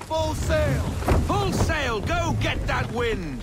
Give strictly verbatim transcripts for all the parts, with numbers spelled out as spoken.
Full sail! Full sail! Go get that wind!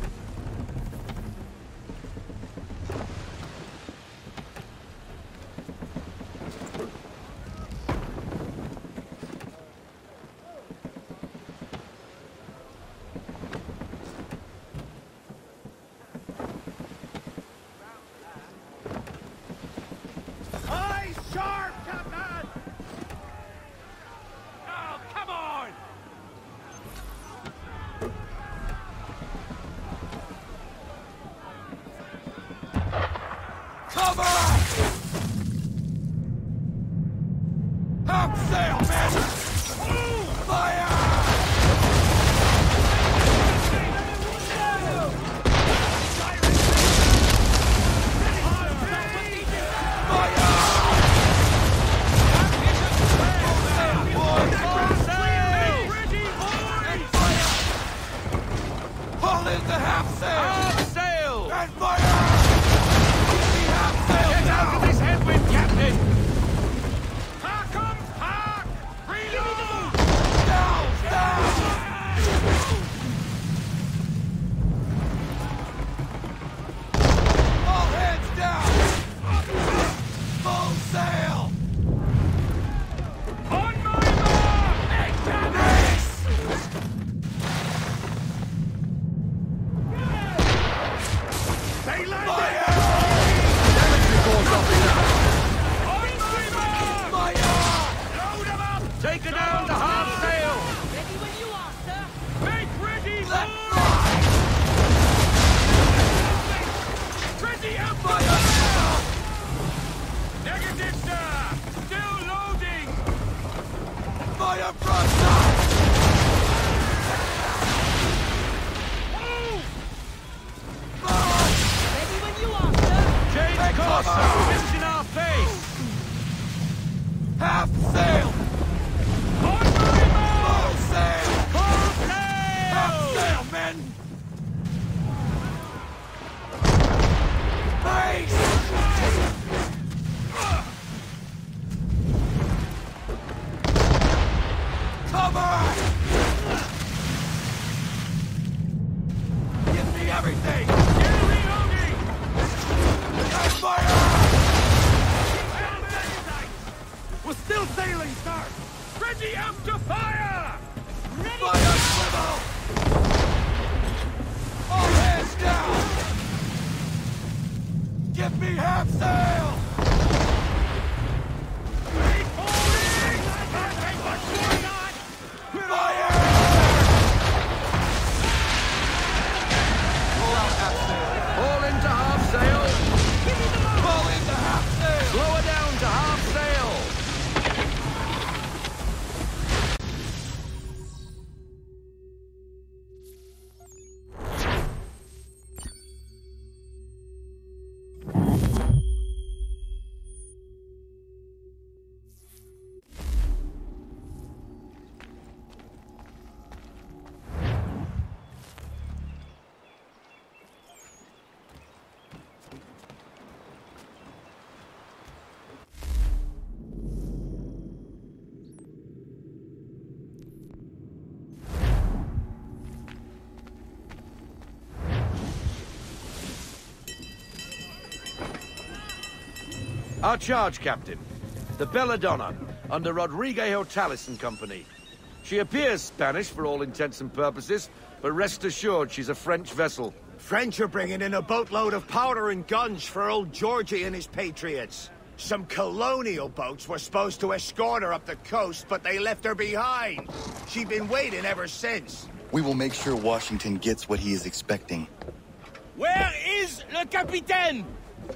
Our charge, Captain. The Belladonna, under Rodriguez Hortalis and Company. She appears Spanish for all intents and purposes, but rest assured she's a French vessel. French are bringing in a boatload of powder and guns for old Georgie and his patriots. Some colonial boats were supposed to escort her up the coast, but they left her behind. She's been waiting ever since. We will make sure Washington gets what he is expecting. Where is le capitaine?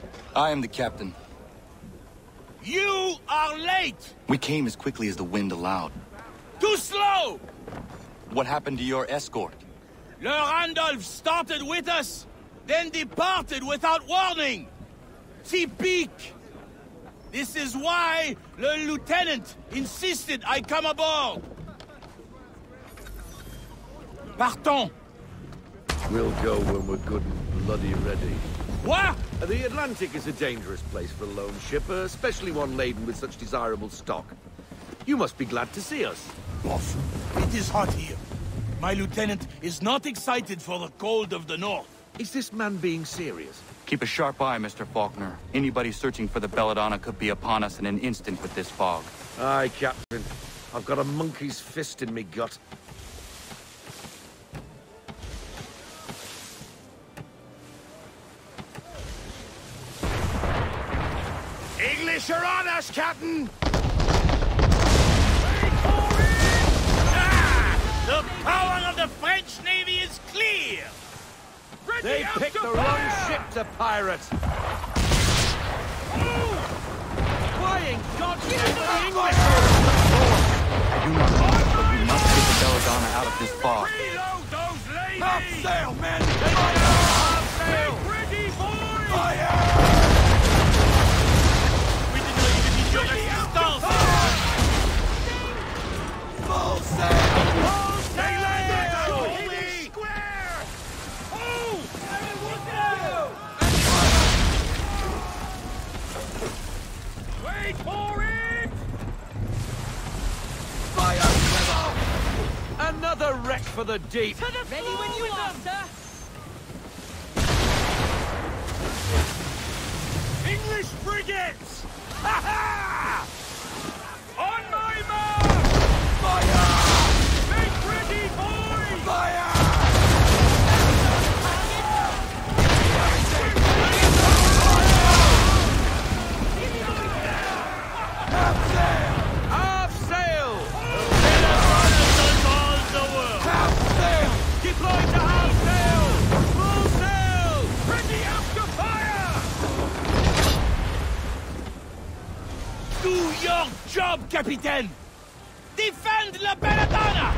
I am the captain. You are late! We came as quickly as the wind allowed. Too slow! What happened to your escort? Le Randolph started with us, then departed without warning. Typique! This is why le lieutenant insisted I come aboard. Partons! We'll go when we're good and bloody ready. What? The Atlantic is a dangerous place for a lone ship, especially one laden with such desirable stock. You must be glad to see us. Boss, it is hot here. My lieutenant is not excited for the cold of the north. Is this man being serious? Keep a sharp eye, Mister Faulkner. Anybody searching for the Belladonna could be upon us in an instant with this fog. Aye, Captain. I've got a monkey's fist in me gut. English are on us, Captain! The power of the French Navy is clear! They picked the wrong ship to pirate! Why in God's name are the English? I do not know, but we must get the Belladonna out of this fog. Reload those ladies! Half sail, men! Fire! Half sail! Ready, boys! Fire! We did not even need your resistance! Full sail! Full sail! Holy square! Oh! Wait for it! Fire! Another wreck for the deep! Ready when you are, sir! English frigates! Ha ha! On my mark! Fire! Make ready, boys! Fire! Half sail! Half sail! Half sail! Deploy to half sail! Full sail! Ready up to fire! Do your job, Capitaine! Defend la Belladonna!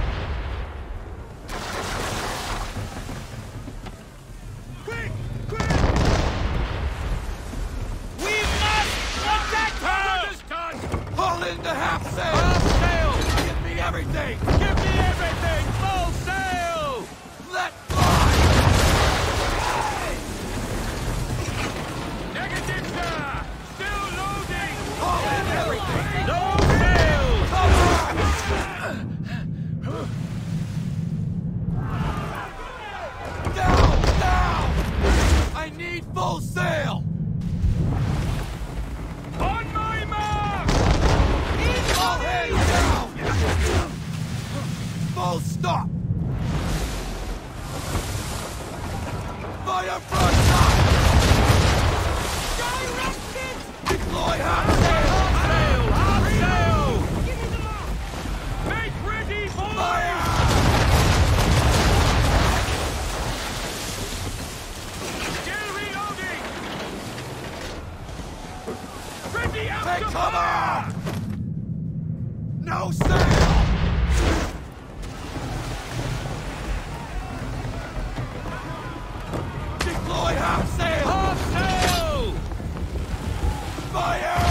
Quick! Quick! We must protect her! Pull into half sail! Half sail! Give me everything! Give me everything! Full sail! Let fly! Negative, sir! Still loading! Pull in everything! No sail! Come on! Down! Down! I need full sail! On my mark! All hands down! Full stop! Fire front top! Directed! Deploy half sail! Half sail! Half sail! Give me the mark! Make ready, boys! Fire! Still reloading! Ready up Take to cover! fire! No sail! Deploy half sail! Half sail! Fire!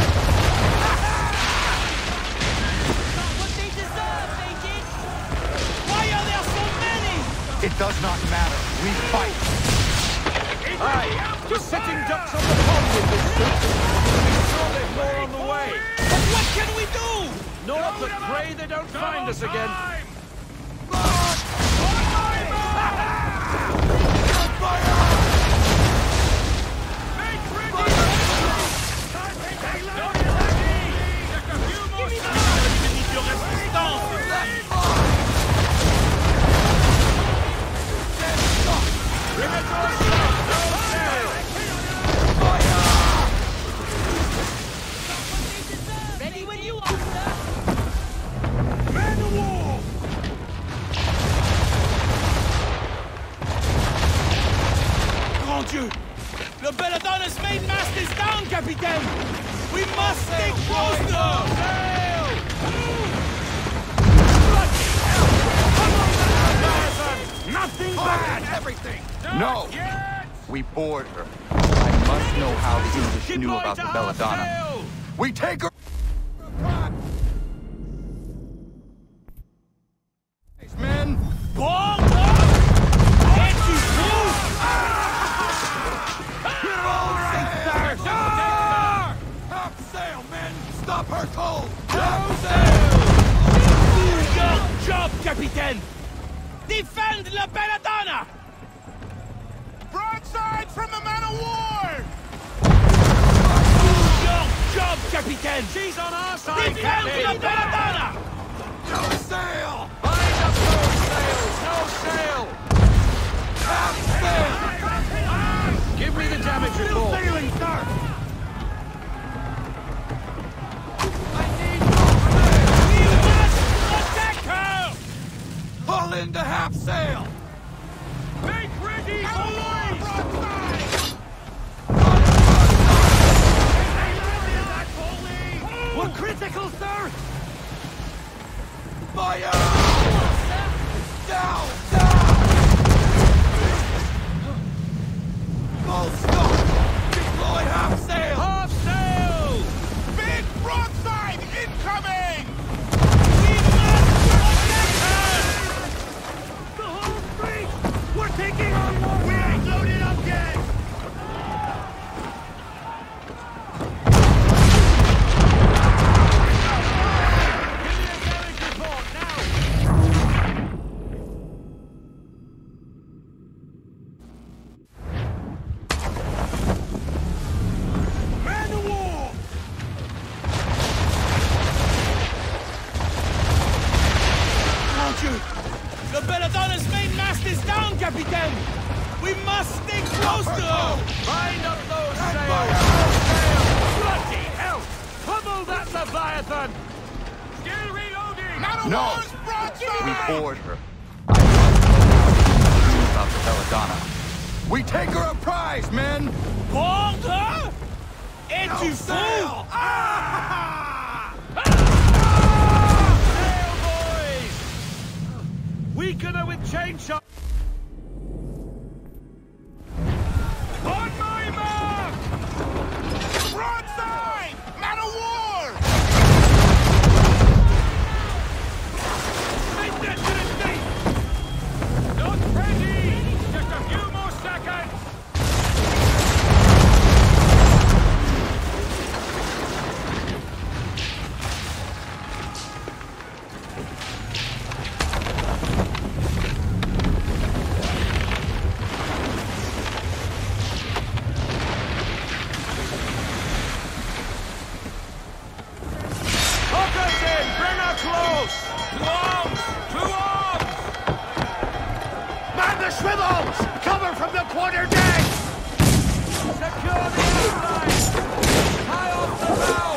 Not what they deserve, they did! Why are there so many? It does not matter. We fight. Aye, we're setting ducks on the pond with this ship. We saw there's more on the way. But what can we do? Naught but pray they don't find us again. Time! March! Fire! Make ready! Time to take load! Just a few more shots. You need your resistance. Left fire! Dead stop! Rivet or stop! No sail! Fire! Ready when you are, sir! Man of war! Grand Dieu! Le Belladonna's main mast is down, Capitaine! We must stay close to her! Sail! Bloody hell! Come on, Belladonna! Nothing bad! Everything! No! Yet! We board her. I must know how the English knew Deploy about to the half Belladonna. sail! We take her. Men, Ball up! Can't you move? Half sail, men! Stop her cold! Half sail! Capitaine! Defend La Belladonna! Broadside from the man of war! Your job, Capitaine! She's on our side, Defend Captain! La Belladonna! No sail! Bind up those sails! No sail! Half sail! Give me the damage report! Sailing, sir! I need more sail! We must attack her! Pull into half sail! Make ready, boys! We're critical, sir! Fire! Down! Down! Full stop! Deploy half sail! Half sail! Big broadside incoming! We must attack her! The whole street! We're taking on more! We ain't loaded up yet! Man of war! Won't you? The Belladonna's main mast is down, Capitaine! We must stay close to her! Bind up those sails! Bloody hell! Pummel that Leviathan! Still reloading! Man of No. war's broadside! We board her. About the Belladonna. We take her a prize, men! Board her? Et tu fous? Sail! Ah! Sail, boys! Weaken her with chainshot! On my mark! Broadside! Man of war! Make that to the sea! Not ready! Just a few more seconds! Hook us in! Bring her close! To arms! To arms! Man the swivels! Cover from the quarter deck! Secure the outside! High off the bow!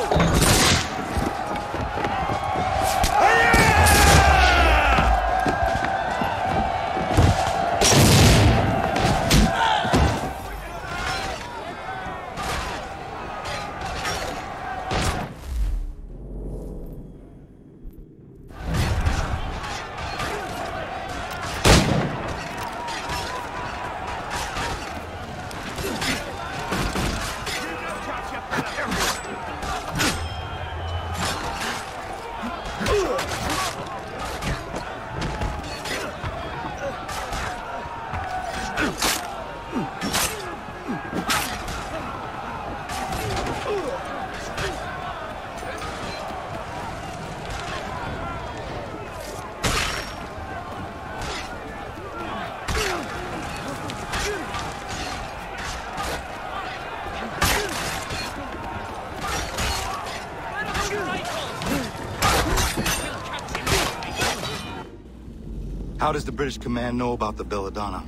How does the British command know about the Belladonna?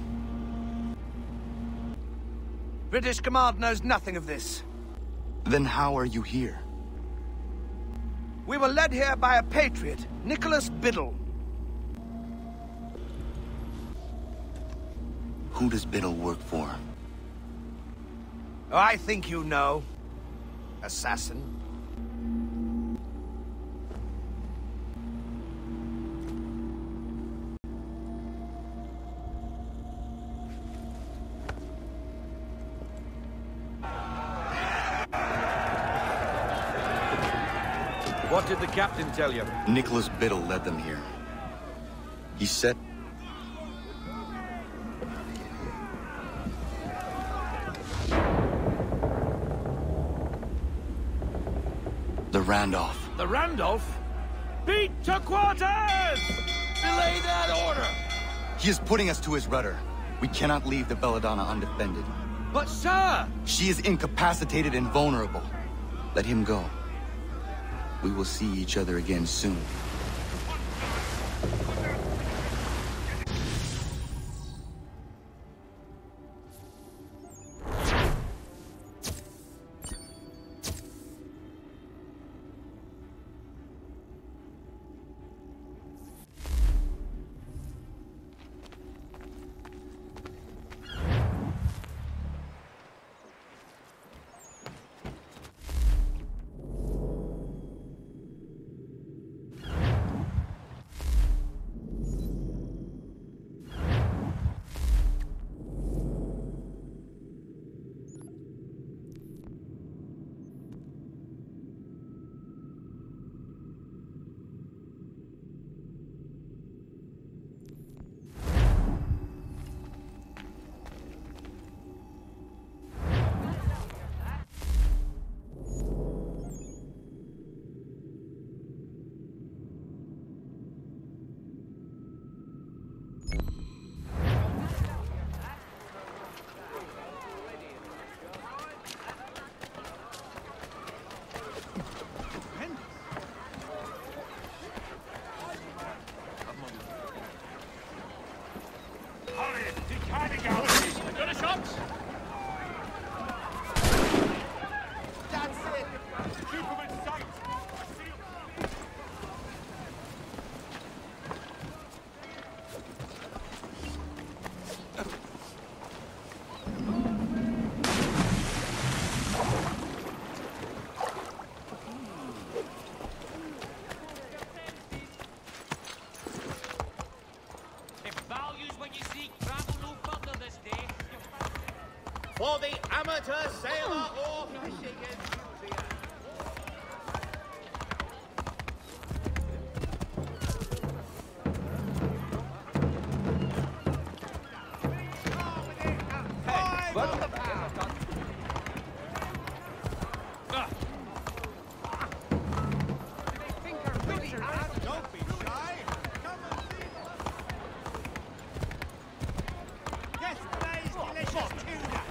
British command knows nothing of this. Then how are you here? We were led here by a patriot, Nicholas Biddle. Who does Biddle work for? Oh, I think you know. Assassin. What did the captain tell you? Nicholas Biddle led them here. He said... The Randolph. The Randolph? Beat to quarters! Belay that order! He is putting us to his rudder. We cannot leave the Belladonna undefended. But, sir! She is incapacitated and vulnerable. Let him go. We will see each other again soon. For the amateur sailor or fishing enthusiast. Five on the pound. Don't be shy. Come and see us. Yesterday's delicious tuna.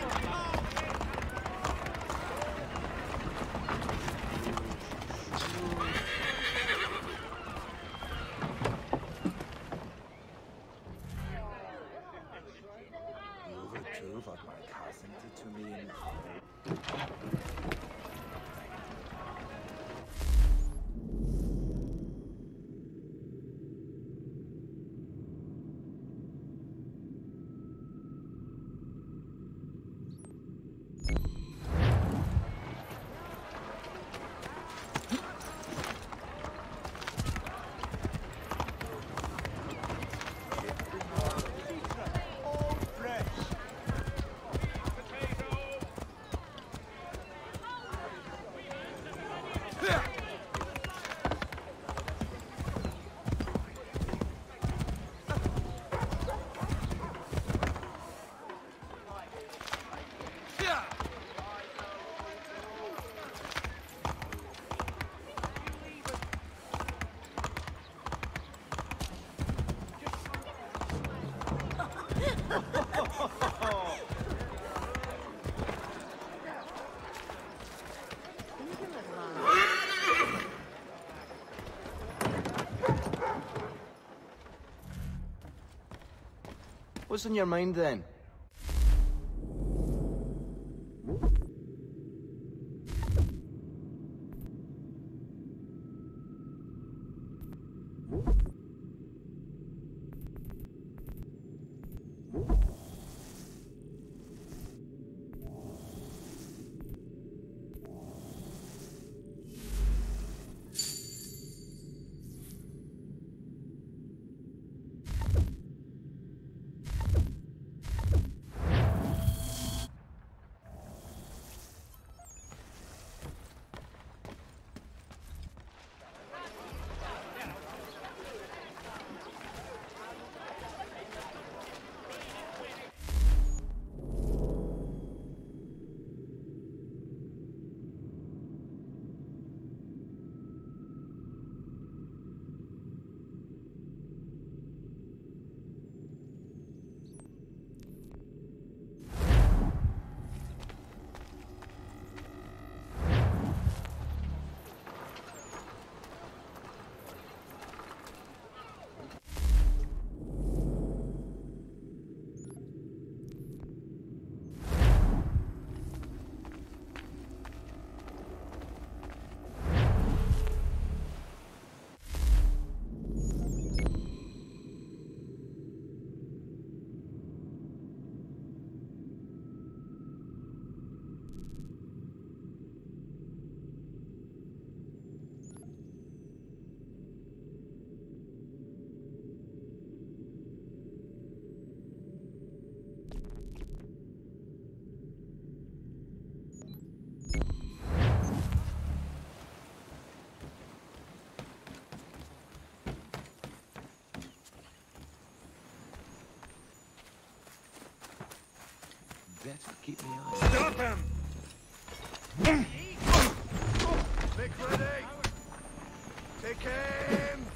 What my cousin did to me in... What's on your mind then? better keep me eyes. Stop him! Make ready! Take aim!